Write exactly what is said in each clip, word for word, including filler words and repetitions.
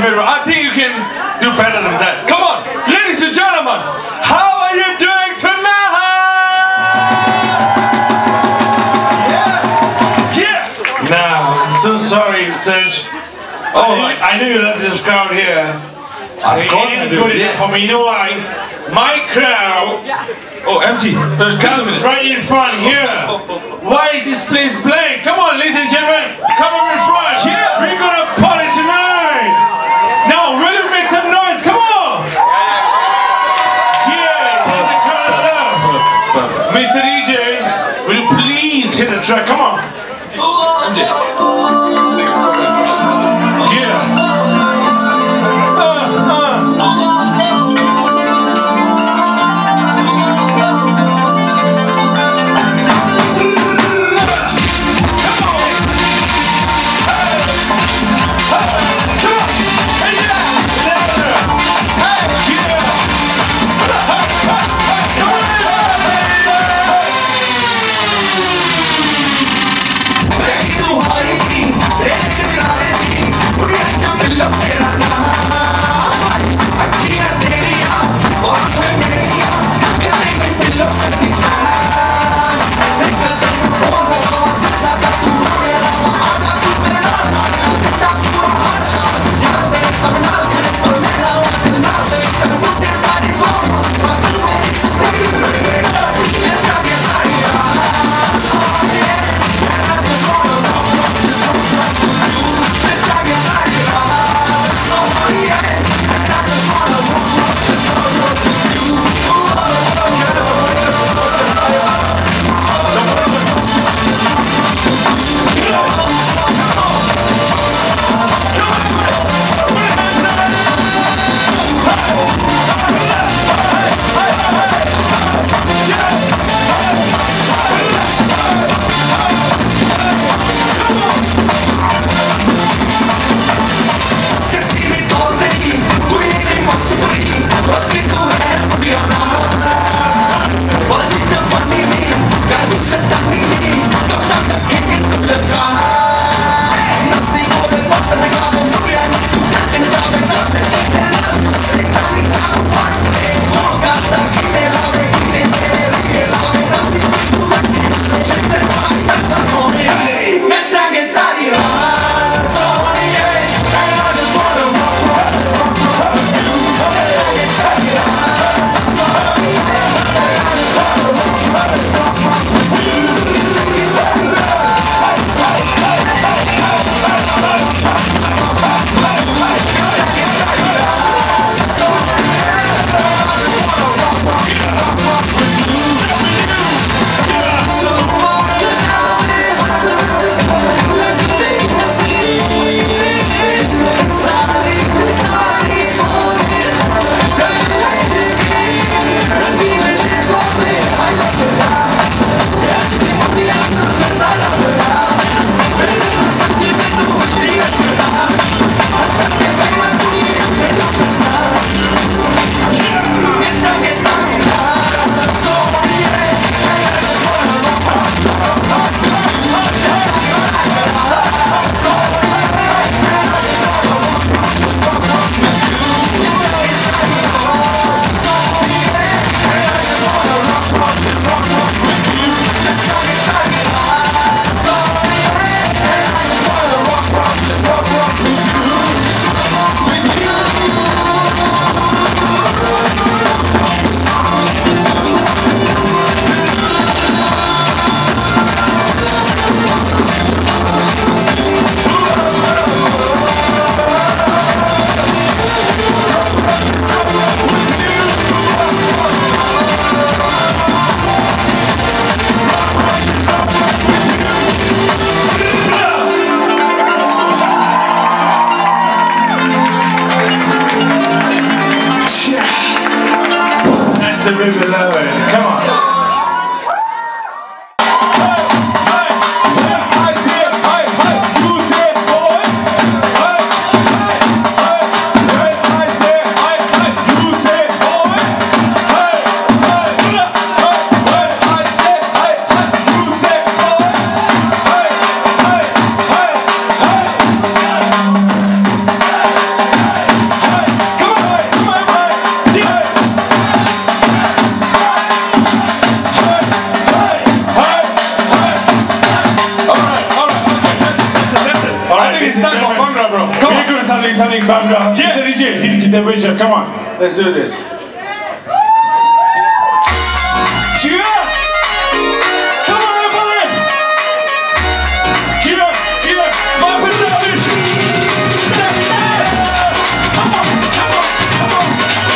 very well. I think you can do better than that. Come on, ladies and gentlemen, how are you doing tonight? Yeah, yeah. Now, I'm so sorry, Serge. Oh, I, I knew you left this crowd here. Of course I do. Good enough for me. You know why? My crowd. Oh, empty. The customer is right in front here. Why is this place blank? Come on, ladies and gentlemen, come up in front. Yeah, we're gonna party tonight. Now, really make some noise. Come on. Yeah, get the crowd up. Mister D J, will you please hit the track? Come on. M J. Yeah. Come on. Uh, yeah. Mister D J, hit, hit the picture. Come on. Let's do this. Yeah. Come on, everybody. Get up, get up. My beloved. Come on, come on, come on.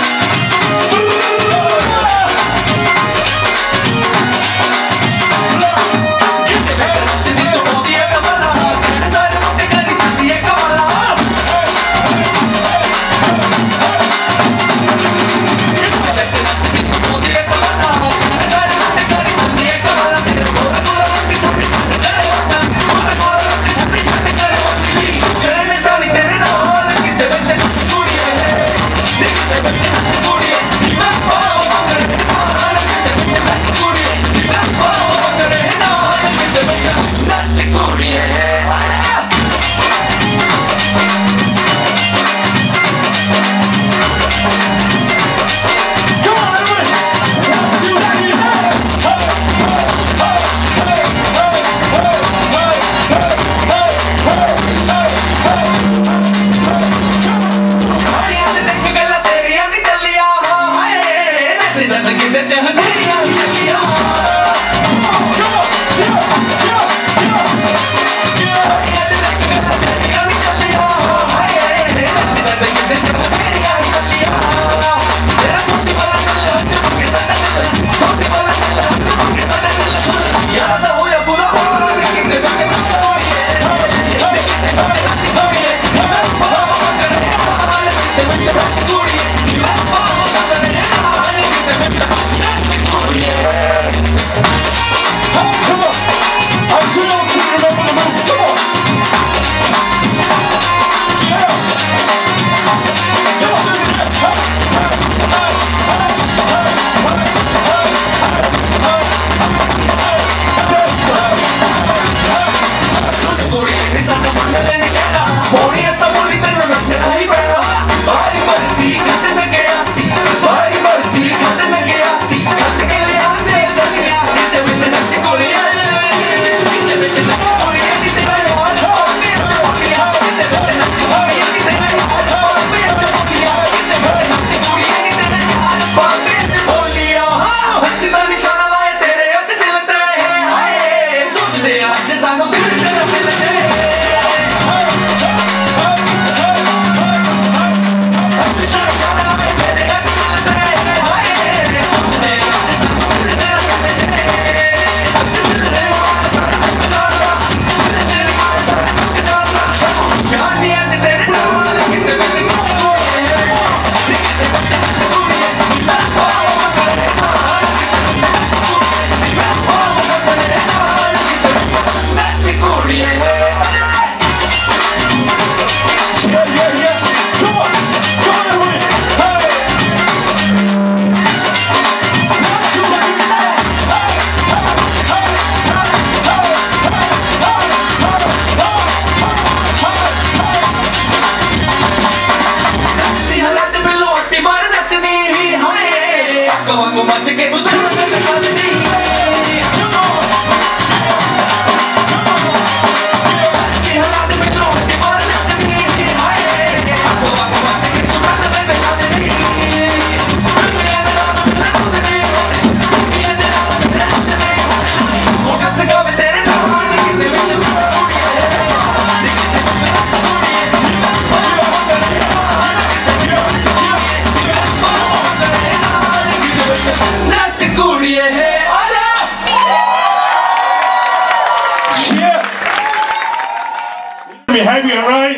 Happy, all right?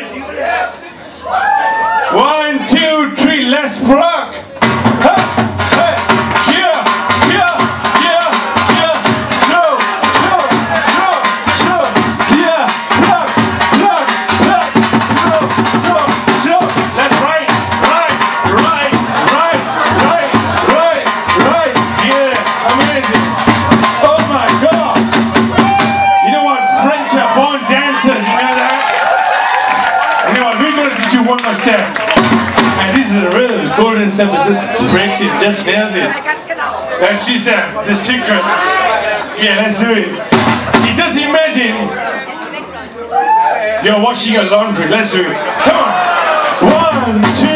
One, two, three, let's pluck. Hey, hey, yeah, yeah, yeah, yeah, Joe, Joe, Joe, Joe, yeah, pluck, pluck, pluck, Joe, Joe, Joe. That's right, right, right, right, right, right, right, yeah, amazing. Oh my God. You know what? French are born dancers, you know that? You know what, we're going to teach you one more step. And this is a real golden step that just breaks it, just nails it. As she said, the secret. Yeah, let's do it. You just imagine you're washing your laundry. Let's do it. Come on. One. One, two.